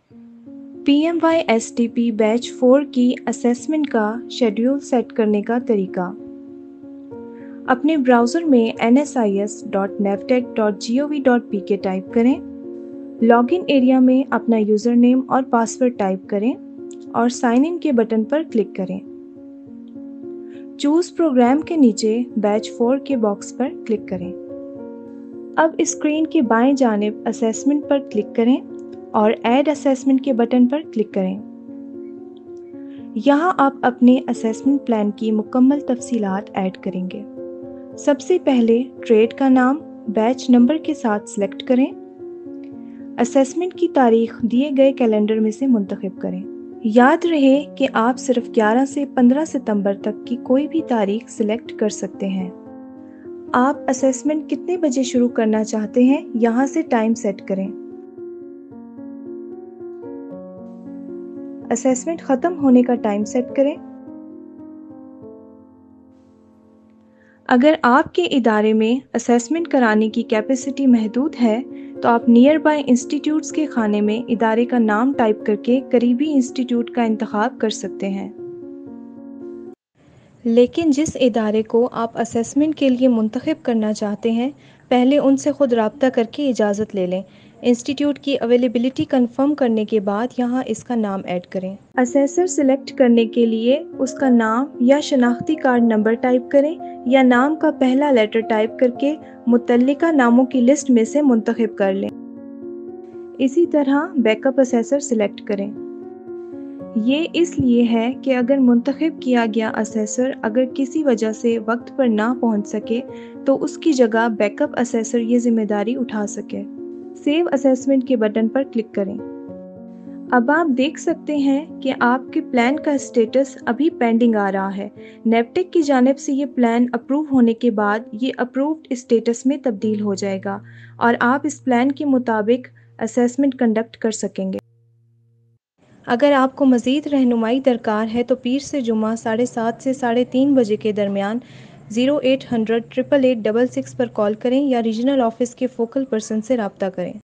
PMYSTP batch 4 की assessment का schedule set करने का तरीका। अपने ब्राउज़र में nsis.navtech.gov.pk टाइप करें। लॉगिन एरिया में अपना यूज़र नेम और पासवर्ड टाइप करें और साइन इन के बटन पर क्लिक करें। चूज़ प्रोग्राम के नीचे बैच 4 के बॉक्स पर क्लिक करें। अब स्क्रीन के बाएं जानिब असेसमेंट पर क्लिक करें और ऐड असेसमेंट के बटन पर क्लिक करें। यहाँ आप अपने असेसमेंट प्लान की मुकम्मल तफसीलात ऐड करेंगे। सबसे पहले ट्रेड का नाम बैच नंबर के साथ सिलेक्ट करें। असेसमेंट की तारीख दिए गए कैलेंडर में से मुंतखब करें। याद रहे कि आप सिर्फ 11 से 15 सितंबर तक की कोई भी तारीख सिलेक्ट कर सकते हैं। आप असेसमेंट कितने बजे शुरू करना चाहते हैं, यहाँ से टाइम सेट करें। असेसमेंट ख़त्म होने का टाइम सेट करें। अगर आपके इदारे में असेसमेंट कराने की कैपेसिटी महदूद है तो आप नियर बाय इंस्टीट्यूट्स के खाने में इदारे का नाम टाइप करके करीबी इंस्टीट्यूट का इंतखाब कर सकते हैं। लेकिन जिस इदारे को आप असेसमेंट के लिए मुंतखब करना चाहते हैं, पहले उनसे ख़ुद राब्ता करके इजाज़त ले लें। इंस्टीट्यूट की अवेलेबिलिटी कंफर्म करने के बाद यहाँ इसका नाम ऐड करें। असेसर सिलेक्ट करने के लिए उसका नाम या शनाख्ती कार्ड नंबर टाइप करें या नाम का पहला लेटर टाइप करके मुतल्लिका नामों की लिस्ट में से मुंतखब कर लें। इसी तरह बैकअप असेसर सिलेक्ट करें। ये इसलिए है कि अगर मुंतखब किया गया असेसर अगर किसी वजह से वक्त पर ना पहुंच सके तो उसकी जगह बैकअप असेसर ये जिम्मेदारी उठा सके। सेव असेसमेंट के बटन पर क्लिक करें। अब आप देख सकते हैं कि आपके प्लान का स्टेटस अभी पेंडिंग आ रहा है। नेवटेक की जानिब से ये प्लान अप्रूव होने के बाद ये अप्रूव्ड स्टेटस में तब्दील हो जाएगा और आप इस प्लान के मुताबिक असेसमेंट कंडक्ट कर सकेंगे। अगर आपको मज़ीद रहनुमाई दरकार है तो पीर से जुमा 7:30 से 3:30 बजे के दरमियान 0800 888 666 पर कॉल करें या रीजनल ऑफिस के फोकल पर्सन से रब्ता करें।